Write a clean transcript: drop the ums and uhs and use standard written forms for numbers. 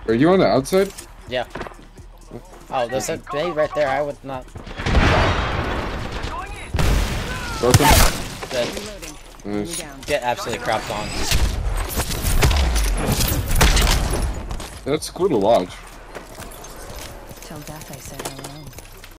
Are you on the outside? Yeah. Oh, there's a bay right there. I would not. Broken. Good. Nice. Get absolutely crapped on. That's cool to watch. Till death, I say.